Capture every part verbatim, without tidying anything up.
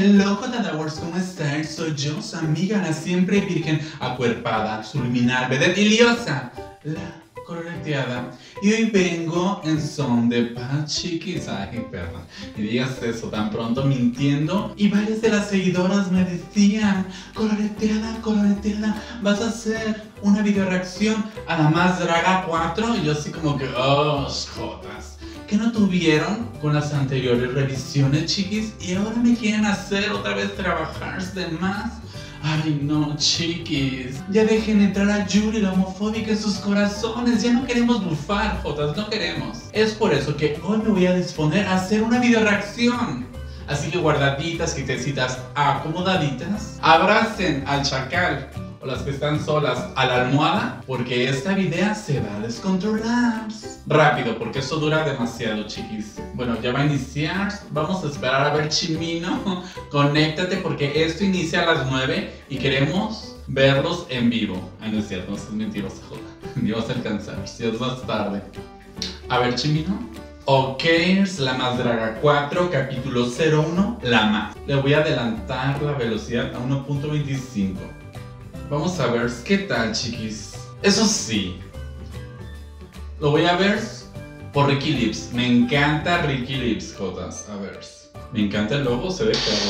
Hello, Jotadawars, ¿cómo están? Soy yo, su amiga, la siempre virgen, acuerpada, subliminal, vedette y liosa, la coloreteada. Y hoy vengo en son de paz, chiquis. Ay, perra, y digas eso tan pronto mintiendo. Y varias de las seguidoras me decían, coloreteada, coloreteada, vas a hacer una video reacción a la Más Draga cuatro. Y yo así como que, oh, jotas. Que no tuvieron con las anteriores revisiones, chiquis, y ahora me quieren hacer otra vez trabajar de más. Ay no, chiquis, ya dejen entrar a Yuri, la homofóbica, en sus corazones. Ya no queremos bufar, jotas, no queremos. Es por eso que hoy me voy a disponer a hacer una video reacción. Así que guardaditas, quietecitas, acomodaditas, abracen al chacal o las que están solas a la almohada, porque esta video se va a descontrolar. Rápido, porque esto dura demasiado, chiquis. Bueno, ya va a iniciar. Vamos a esperar a ver, Chimino. Conéctate, porque esto inicia a las nueve y queremos verlos en vivo. Ay, no es cierto, no es mentiroso, joda. Ni vas a alcanzar, si es más tarde. A ver, Chimino. Ok, es la Más Draga cuatro, capítulo cero uno, la más. Le voy a adelantar la velocidad a uno punto veinticinco. Vamos a ver qué tal, chiquis. Eso sí, lo voy a ver por Ricky Lips. Me encanta Ricky Lips, jotas. A ver, me encanta el logo, se ve perro.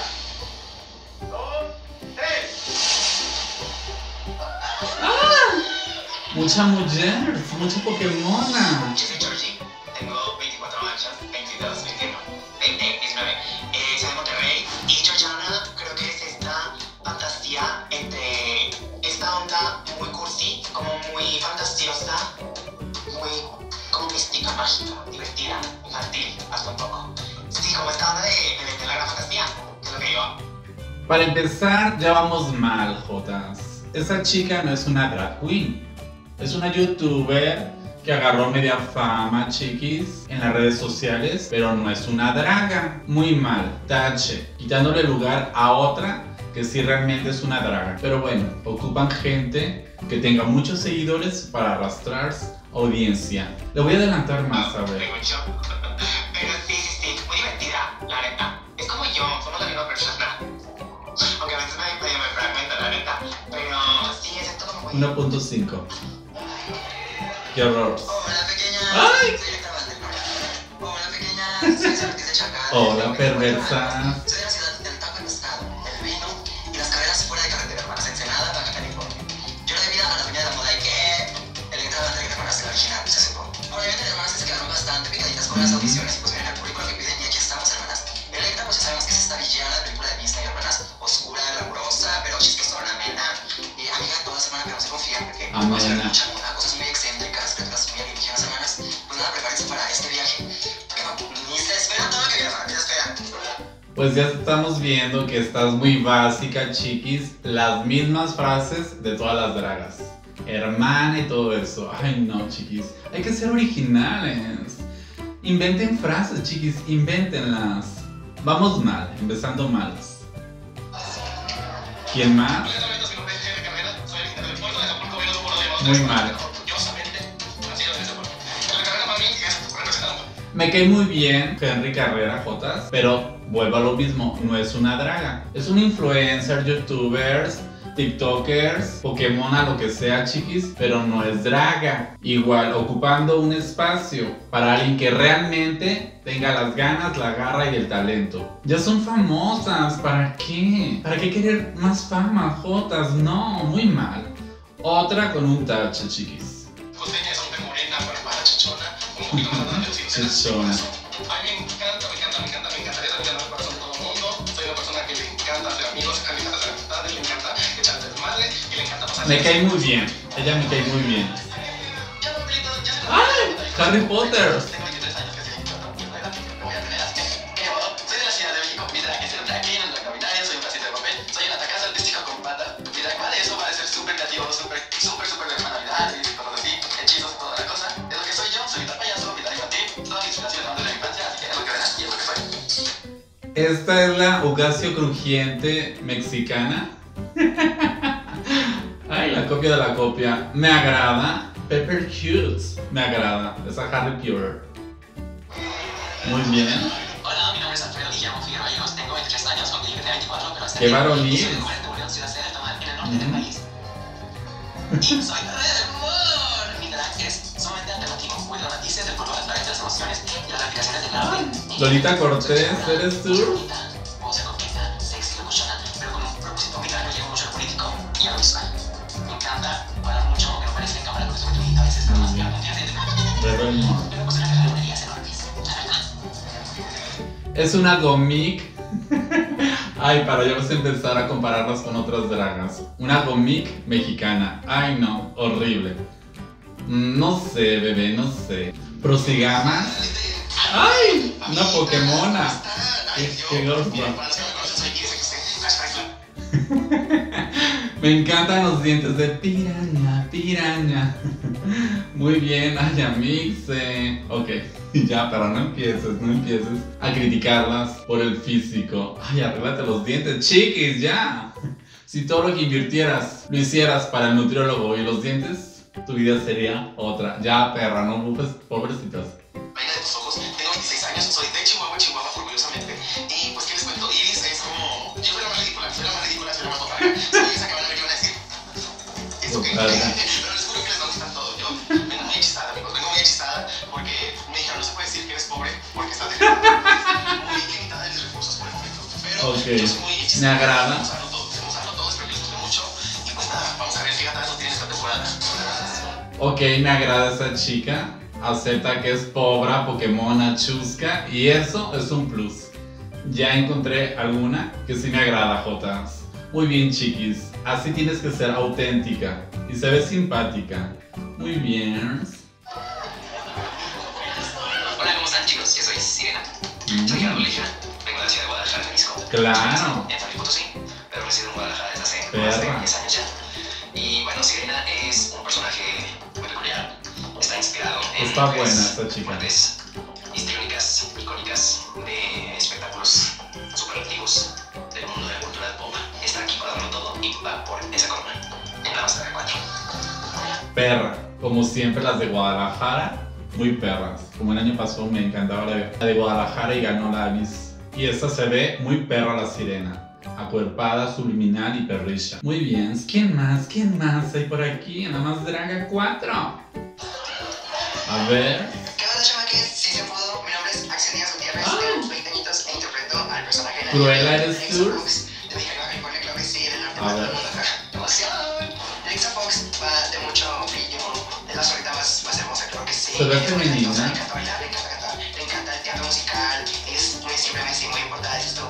¡Ah! Mucha mujer, mucha Pokémona. Yo soy Georgie, tengo veinticuatro años, veintidós, veintiuno, veinte, diecinueve. Eh, soy de Monterrey y Georgiana creo que es esta fantasía entre esta onda muy cursi, como muy fantasiosa, muy como mística, mágica, divertida, infantil, hasta un poco. Sí, como esta onda de, de, de la gran fantasía, que es lo que digo. Para empezar, ya vamos mal, jotas. Esa chica no es una drag queen, es una youtuber que agarró media fama, chiquis, en las redes sociales, pero no es una draga. Muy mal, tache, quitándole lugar a otra que sí realmente es una draga. Pero bueno, ocupan gente que tenga muchos seguidores para arrastrar audiencia. Le voy a adelantar más, a ver. Pero sí, sí, sí, muy divertida, la neta. Es como yo, somos la misma persona. Aunque a veces me, me, me fragmenta, la neta. Pero sí, es esto como muy... uno punto cinco. Qué horror. Hola, pequeña. ¡Ay! Soy Héctor Valdelmora. Hola, pequeña. Soy Cervantes de Chacal. Hola, perversa. Soy de la ciudad del taco en pescado, del vino y las carreras fuera de carretera, hermanas. Ensenada, Baja California. Yo le doy vida a la dueña de la moda y que el Héctor Valdelmora, hermanas, el original, pues hace poco. Obviamente, hermanas, se quedaron bastante picaditas con las audiciones y pues miren el currículo que piden y aquí estamos, hermanas. El Héctor, pues ya sabemos que es esta villana de película de Disney, hermanas, oscura, glamurosa, pero chistosona, amena. Y amiga de todas, hermanas, pero no se confían porque vamos a ver mucha moda, cosas muy excéntricas, películas muy alienígenas, hermanas. Pues nada, prepárense para este viaje. Porque no, ni se esperan todo lo que viene, hermanas, ni se esperan. Pues ya estamos viendo que estás muy básica, chiquis. Las mismas frases de todas las dragas. Hermana y todo eso. Ay no, chiquis. Hay que ser originales. Inventen frases, chiquis. Invéntenlas. Vamos mal, empezando mal. ¿Quién más? Muy mal. Me cae muy bien Henry Carrera, jotas, pero vuelvo a lo mismo, no es una draga. Es un influencer, youtubers, tiktokers, Pokémona, lo que sea, chiquis, pero no es draga. Igual, ocupando un espacio para alguien que realmente tenga las ganas, la garra y el talento. Ya son famosas, ¿para qué? ¿Para qué querer más fama, jotas? No, muy mal. Otra con un tache, chiquis. Costeña es una morena, para chichona, un poquito más grande. Chichona. A mí me encanta, me encanta, me encanta, me encantaría tener el corazón de todo el mundo. Soy una persona que le encanta hacer amigos, a mí me encanta hacer amistades, le encanta echar desmadre y le encanta pasar. Me cae muy bien, ella me cae muy bien. Ya, papelito, ya se lo ¡Ay! Harry Potter. Tengo veintitrés años, que sí, la edad que me voy a tener así. ¿Qué modo? Soy de la Ciudad de México, mi drag es el drag king, el drag caminario, soy un vasito de papel, soy un atacazo artístico con pata. Mi drag va de eso, va a ser súper creativo, súper, súper, súper de manualidades y cosas así, hechizos, toda la cosa. Es lo que soy yo, soy un payaso, mi drag infantil, toda mi inspiración de la infancia, así que es lo que verás y es lo que soy. Esta es la Ugacio crujiente mexicana. Ay, la copia de la copia. Me agrada. Pepper Cute. Me agrada. Esa Harry Pure. Muy bien. Hola, mi nombre es Alfredo Guillermo Figueroa, tengo veintitrés años, ¡Qué varonil! Soy el cuarenta Unión Ciudad Cera, Tamal, en el norte del país. Y soy Red Moon. Mi drag es sumamente alternativo. Cuido los matices del color, las de las emociones y las respiraciones del arte. Lolita Cortés, ¿eres tú? Puedo ser coqueta, sexy, locuchona, pero con un propósito vital. No llevo mucho a lo político y a lo visual. Me encanta hablar mucho, aunque no parezca en cámara, porque soy muy a veces, pero más bien Red Moon. pero pues una carrera de días enormes, la verdad. Es una gomic. Ay, para ya vas a empezar a compararlas con otras dragas. Una gomic mexicana. Ay, no, horrible. No sé, bebé, no sé. Prosigama. Ay, una Pokémona. Qué, qué gorda. Me encantan los dientes de piraña, piraña. Muy bien, ay, amixe. Ok, ya, pero no empieces, no empieces a criticarlas por el físico. Ay, arréglate los dientes, chiquis, ya. Si todo lo que invirtieras lo hicieras para el nutriólogo y los dientes, tu vida sería otra. Ya, perra, no bufes, pobrecitas. Reina de tus ojos, tengo veintiséis años, soy de Chihuahua, Chihuahua, orgullosamente. Y pues, ¿qué les cuento? Iris es como. Yo soy la más ridícula, soy la más ridícula, soy la más botarga. Soy esa que van a ver y van a decir. ¿Esto qué? Pero les juro que les va a gustar todo. Yo vengo muy hechizada, amigos, vengo muy hechizada porque me dijeron, no se puede decir que eres pobre porque estás muy limitada de mis recursos por el momento. Pero okay. Yo soy muy hechizada. Me agrada. Vamos a darlo todo, vamos a darlo todo, espero que les guste mucho. Y pues nada, vamos a ver qué gatadas nos tiene esta temporada. Ok, me agrada esa chica. Acepta que es pobre, Pokémona, chusca, y eso es un plus. Ya encontré alguna que sí me agrada, Jotas. Muy bien, chiquis. Así tienes que ser auténtica y se ve simpática. Muy bien. Hola, ¿cómo están, chicos? Yo soy Sirena. Mm. Soy Gerardo Legia. Vengo de la ciudad de Guadalajara, Jalisco. Claro. En San Luis Potosí, pero resido en Guadalajara desde hace Perra. más de diez años ya. Y bueno, Sirena es un personaje muy peculiar. Está inspirado en Está buena esta chica. fuertes, histriónicas, icónicas de espectáculos superlativos del mundo de la cultura del pop. Está aquí para darlo todo y va por esa corona en la Master cuatro. Perra, como siempre las de Guadalajara, muy perras. Como el año pasado me encantaba la de Guadalajara y ganó la Miss. Y esta se ve muy perra la Sirena. Acuerpada, subliminal y perrilla. Muy bien, ¿quién más? ¿Quién más hay por aquí en la Más Draga cuatro? A ver. ¿Qué onda, chamaques? Si se pudo, mi nombre es Axel Díaz Gutiérrez, tengo veinte añitos e interpreto al personaje de Cruella, ¿eres tú? De Mexicali, California, claro que sí, del norte más del mundo. Emoción. Alexa Fox va de mucho brillo, es la solita más, más hermosa, claro que sí. Se ve femenina. Le encanta bailar, le encanta cantar, le encanta el teatro musical, es muy simple, muy, muy importante esto.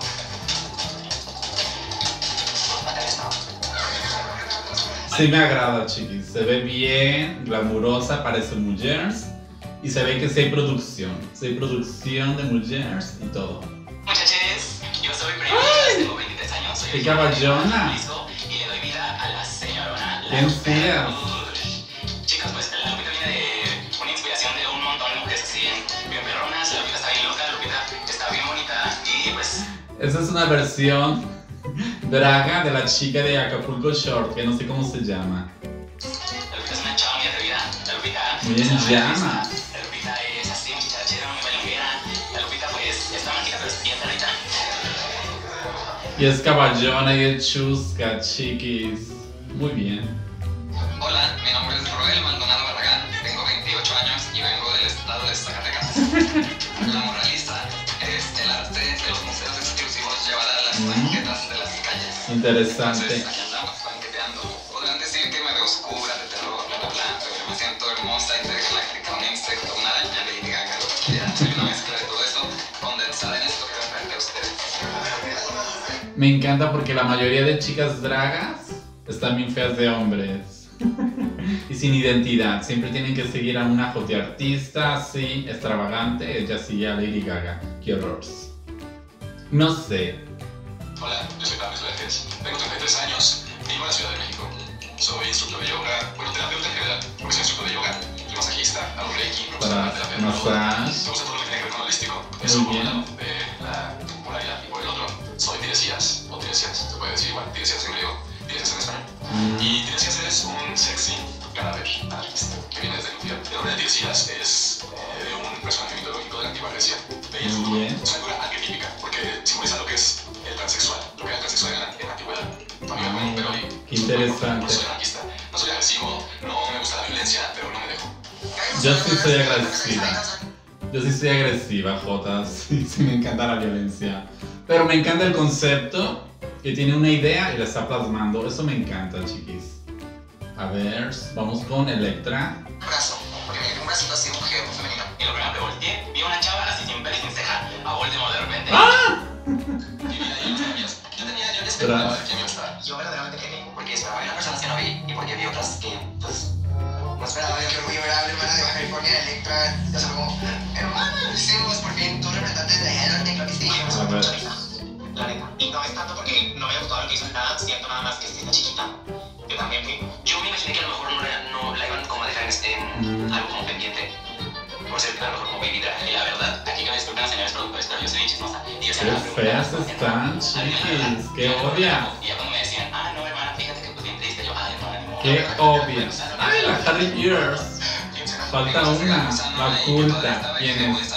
Sí me agrada, chiquis. Se ve bien, glamurosa, parece mujeres. Y se ve que sí hay producción. Sí hay producción de mujeres y todo. Muchachos, yo soy Brenda, tengo veintitrés años. Soy ¡Qué caballona! Y le doy vida a la señorona. ¿Quién seas? Chicos, pues la Lupita viene de una inspiración de un montón de mujeres así bien, bien perronas. La Lupita está bien loca, la Lupita está bien bonita y pues... Esa es una versión draga de la chica de Acapulco Short, que no sé cómo se llama. La Lupita es una chava muy atrevida. La Lupita... Muy en llama. La Lupita es así, muy chachera, muy bailonguera. La Lupita pues está mágica, pero es bien perrita. Y es caballona y es chusca, chiquis. Muy bien. Hola, mi nombre es Roel Maldonado Barragán, tengo veintiocho años y vengo del estado de Zacatecas. La moralista es el arte de los museos exclusivos llevada a las banquetas de las calles. Interesante. Entonces, aquí andamos banqueteando. Podrán decir que me veo oscura, de terror, bla bla bla, pero yo me siento hermosa, intergaláctica, un insecto, una araña, Lady Gaga, lo que quieran. Soy una mezcla de todo eso condensada en esto que ven frente a ustedes. Me encanta porque la mayoría de chicas dragas están bien feas de hombres. Y sin identidad. Siempre tienen que seguir a una joteartista así, extravagante. Ella sigue a Lady Gaga. Qué horror. No sé. Hola, yo soy Pablo Vázquez, tengo treinta y tres años, vivo en la Ciudad de México. Soy instructor de yoga, bueno, terapeuta en general, porque soy instructor de yoga, y masajista, hago reiki, profesor de terapia de masaje. Me gusta todo lo que tiene que ver con holístico. Eso por un lado de la moralidad, y por el otro soy tiresias, o tiresias, se puede decir igual, tiresias en griego, tiresias en español. Mm. Y tiresias es un sexy cadáver anarquista, que viene desde el infierno. El nombre de tiresias es eh, de un personaje mitológico de la antigua Grecia. De ella es una figura arquetípica, porque simboliza lo que es el transexual, lo que era el transexual en Qué interesante. No soy anarquista, no soy agresivo, no me gusta la violencia, pero no me dejo. Yo sí soy agresiva. Yo sí soy agresiva, Jota. Sí, sí me encanta la violencia. Pero me encanta el concepto, que tiene una idea y la está plasmando. Eso me encanta, chiquis. A ver, vamos con Electra. Un brazo, porque me dio un bracito así, un jefe femenino. Y lo primero que volteé, vi una chava así sin pelo y sin ceja, a Voldemort de repente. ¡Ah! Mi vida y los cambios. Yo tenía, yo ya esperaba ver quién iba a estar. Yo verdaderamente quería, porque esperaba ver a personas que no vi y porque vi otras que, pues, no esperaba. Yo que voy a ver a la hermana de Baja California, Electra. Ya sabes como, hermana, decimos por fin, tú representante de Helen, claro que sí. A ver. La neta. Y no es tanto porque no me haya gustado lo que hizo nada, siento nada más que si está chiquita. Yo también fui. Yo me imaginé que a lo mejor no, era, no la iban como a dejar en, en algo como pendiente. Por ser a lo mejor como baby drag. Y la verdad, aquí que me disculpen las señores productores, pero yo soy bien chismosa. Y yo Qué feas están, chiquis. Qué obvia. Y ya cuando me decían, ah, no, hermana, fíjate que pues bien triste. Yo, ay, hermana, ni modo. Qué obvia. Ay, la Harry Years. Falta una, la oculta. ¿Quién es?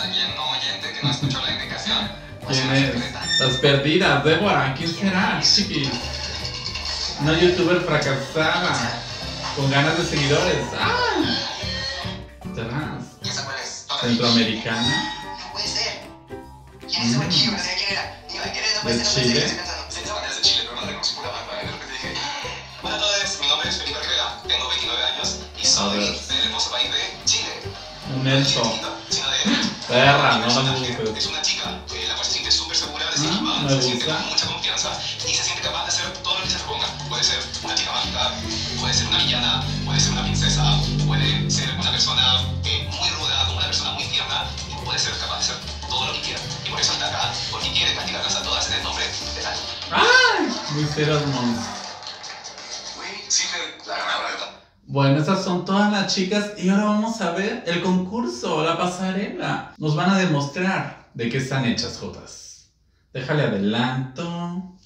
¿Quién es? Las perdidas, Débora. ¿Quién será, chiquis? Una youtuber fracasada. Con ganas de seguidores. ¡Ay! Trans. ¿Y esa cuál es? Centroamericana. No puede ser. ¿Quién es ese chico? No sé quién era. Digo, ¿quién era? No puede ¿De ser, no puede ser. Chile? Estoy pensando. Sí, esa manera es de Chile, pero no la reconocí por la barba. Y de repente dije, hola a todos, mi nombre es Felipe Rivera, tengo veintinueve años y soy ver. del hermoso país de Chile. Un elfo. Sino de Perra, no es me una- gusta. Es una chica eh, la cual se siente súper segura de sí Ah, misma, me se siente gusta. con mucha confianza y se siente capaz de hacer todo lo que se proponga. Puede ser una chica mágica, puede ser una villana, puede ser una princesa, puede ser una persona eh, muy ruda, como una persona muy tierna y puede ser capaz de hacer todo lo que quiera. Y por eso está acá, porque quiere castigarlas a todas en el nombre de tal. ¡Ay! Muy Mons. Güey, sí, la ganadora de tal. Bueno, esas son todas las chicas y ahora vamos a ver el concurso, la pasarela. Nos van a demostrar de qué están hechas, Jotas. Déjale adelanto.